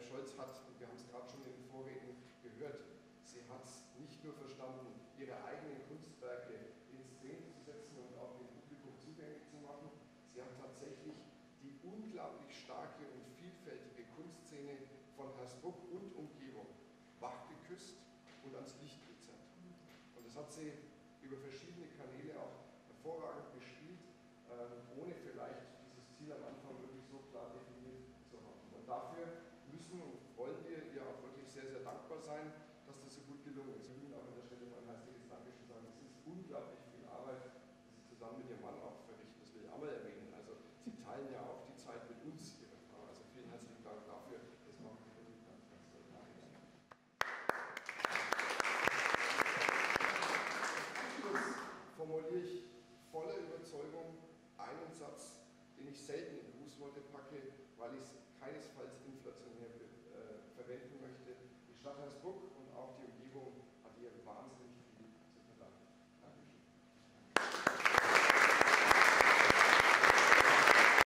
Scholz hat, und wir haben es gerade schon in den Vorreden gehört, sie hat es nicht nur verstanden, ihre eigenen Kunstwerke in Szene zu setzen und auch dem Publikum zugänglich zu machen, sie hat tatsächlich die unglaublich starke und vielfältige Kunstszene von Hersbruck und Umgebung wach geküsst und ans Licht gezerrt. Und das hat sie über verschiedene Kanäle auch hervorragend gespielt, ohne vielleicht dieses Ziel am Anfang wirklich so klar definiert zu haben. Und dafür müssen und wollen wir ihr auch wirklich sehr, sehr dankbar sein, dass das so gut gelungen ist. Wir müssen auch an der Stelle mal ein herzliches Dankeschön sagen. Es ist unglaublich viel Arbeit, die Sie zusammen mit Ihrem Mann auch verrichten. Das will ich auch mal erwähnen. Also Sie teilen ja auch die Zeit mit uns, Ihre Frau. Also vielen herzlichen Dank dafür. Das machen wir wirklich ganz, ganz toll. Zum Schluss formuliere ich voller Überzeugung einen Satz, den ich selten in Grußworte packe, weil ich es keinesfalls inflationär verwenden möchte. Die Stadt Hersbruck und auch die